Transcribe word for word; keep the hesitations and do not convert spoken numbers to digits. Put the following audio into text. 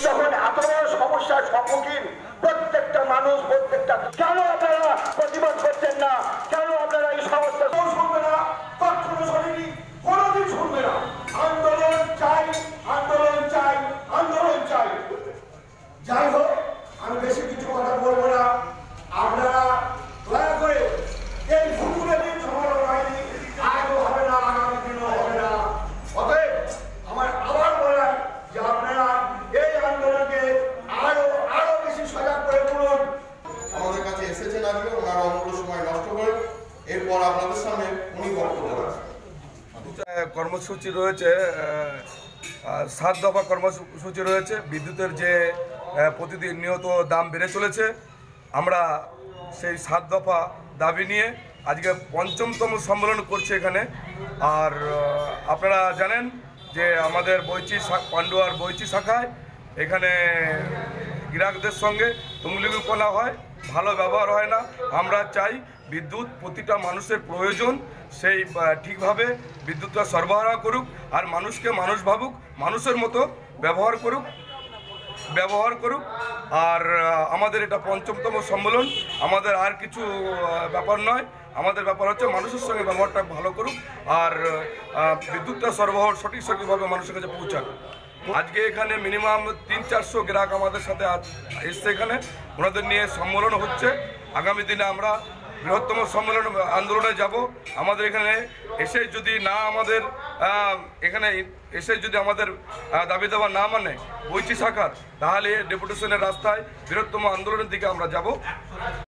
যখন এত বড় সমস্যার সম্মুখীন প্রত্যেকটা মানুষ, প্রত্যেকটা কেন আপনারা প্রতিবাদ করছেন না? কেন আপনারা এই সমস্যা শুনবে না? কখনো শোনেনি, কোনোদিন শুনবে না। আন্দোলন চাই, আন্দোলন চাই, আন্দোলন চাই। যাই হোক, আমি বেশি কিছু কথা বলবো না। আপনারা দয়া করে এই ভুতুরে দিন সমাধান হয়নি, আজও হবে না, আগামী দিনও হবে না। অতএব আমার আবার বলার যে আপনারা এই আন্দোলনকে আরো আরো বেশি সজাগ করে তুলুন। আমাদের কাছে এসেছেন আজকে, ওনারা অমূল্য সময় নষ্ট করে এরপর আপনাদের সামনে উনি বক্তব্য রাখছেন। কর্মসূচি রয়েছে, সাত দফা কর্মসূচি রয়েছে। বিদ্যুতের যে প্রতিদিন নিয়ত দাম বেড়ে চলেছে, আমরা সেই সাত দফা দাবি নিয়ে আজকে পঞ্চমতম সম্মেলন করছি এখানে। আর আপনারা জানেন যে আমাদের বৈচি পান্ডুয়ার বৈচি শাখায় এখানে গ্রাহকদের সঙ্গে তুমলিগুপনা হয়, ভালো ব্যবহার হয় না। আমরা চাই বিদ্যুৎ প্রতিটা মানুষের প্রয়োজন, সেই ঠিকভাবে বিদ্যুৎটা সরবরাহ করুক, আর মানুষকে মানুষ ভাবুক, মানুষের মতো ব্যবহার করুক ব্যবহার করুক আর আমাদের এটা পঞ্চমতম সম্মেলন। আমাদের আর কিছু ব্যাপার নয়, আমাদের ব্যাপার হচ্ছে মানুষের সঙ্গে ব্যবহারটা ভালো করুক আর বিদ্যুৎটা সরবরাহ সঠিক সঠিকভাবে মানুষের কাছে পৌঁছাক। আজকে এখানে মিনিমাম তিন চারশো গ্রাহক আমাদের সাথে এসছে, এখানে ওনাদের নিয়ে সম্মেলন হচ্ছে। আগামী দিনে আমরা বৃহত্তম সম্মেলন আন্দোলনে যাব। আমাদের এখানে এসে যদি না আমাদের এখানে এসে যদি আমাদের দাবি দাবা না মানে বৈচি শাখার, তাহলে ডেপুটেশনের রাস্তায় বৃহত্তম আন্দোলনের দিকে আমরা যাব।